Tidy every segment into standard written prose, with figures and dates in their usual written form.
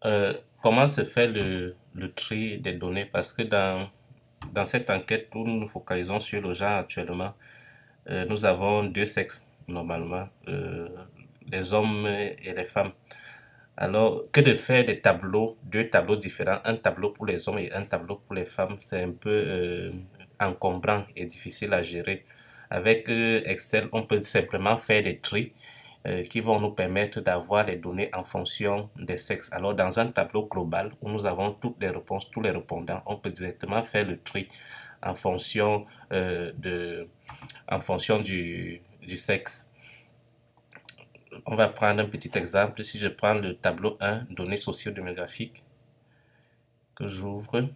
Comment se fait le tri des données? Parce que dans cette enquête où nous nous focalisons sur le genre actuellement, nous avons deux sexes normalement, les hommes et les femmes. Alors, que de faire des tableaux, deux tableaux différents, un tableau pour les hommes et un tableau pour les femmes, c'est un peu encombrant et difficile à gérer. Avec Excel, on peut simplement faire des tris qui vont nous permettre d'avoir les données en fonction des sexes. Alors, dans un tableau global où nous avons toutes les réponses, tous les répondants, on peut directement faire le tri en fonction, en fonction du sexe. On va prendre un petit exemple. Si je prends le tableau 1, données sociodémographiques, que j'ouvre,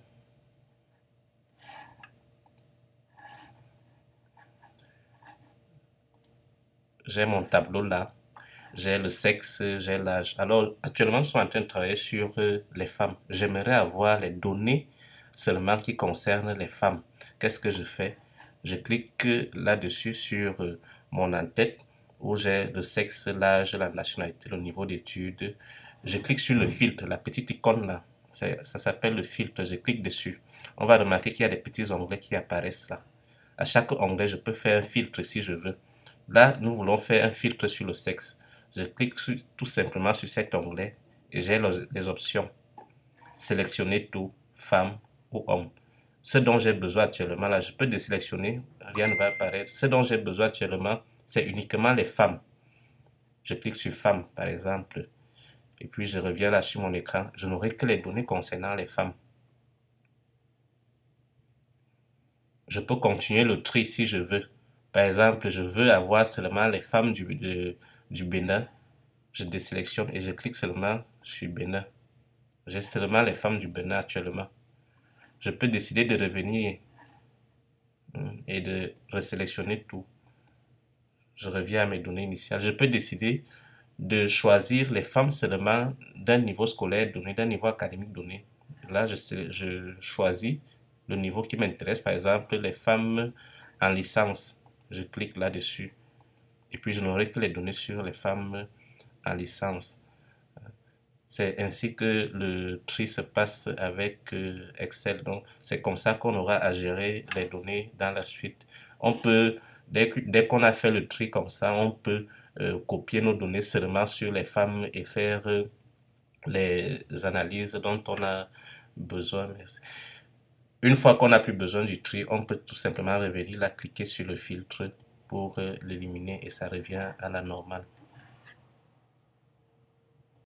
j'ai mon tableau là, j'ai le sexe, j'ai l'âge. Alors, actuellement, nous sommes en train de travailler sur les femmes. J'aimerais avoir les données seulement qui concernent les femmes. Qu'est-ce que je fais? Je clique là-dessus sur mon en-tête où j'ai le sexe, l'âge, la nationalité, le niveau d'études. Je clique sur le filtre, la petite icône là. Ça s'appelle le filtre. Je clique dessus. On va remarquer qu'il y a des petits onglets qui apparaissent là. À chaque onglet, je peux faire un filtre si je veux. Là, nous voulons faire un filtre sur le sexe. Je clique tout simplement sur cet onglet et j'ai les options. Sélectionner tout, femme ou homme. Ce dont j'ai besoin actuellement, là, je peux désélectionner, rien ne va apparaître. Ce dont j'ai besoin actuellement, c'est uniquement les femmes. Je clique sur femme, par exemple, et puis je reviens là sur mon écran. Je n'aurai que les données concernant les femmes. Je peux continuer le tri si je veux. Par exemple, je veux avoir seulement les femmes du Bénin. Je désélectionne et je clique seulement sur Bénin. J'ai seulement les femmes du Bénin actuellement. Je peux décider de revenir et de resélectionner tout. Je reviens à mes données initiales. Je peux décider de choisir les femmes seulement d'un niveau scolaire donné, d'un niveau académique donné. Là, je choisis le niveau qui m'intéresse, par exemple les femmes en licence. Je clique là-dessus et puis je n'aurai que les données sur les femmes en licence. C'est ainsi que le tri se passe avec Excel. Donc, c'est comme ça qu'on aura à gérer les données dans la suite. On peut, dès qu'on a fait le tri comme ça, on peut copier nos données seulement sur les femmes et faire les analyses dont on a besoin. Merci. Une fois qu'on n'a plus besoin du tri, on peut tout simplement revenir là, cliquer sur le filtre pour l'éliminer et ça revient à la normale.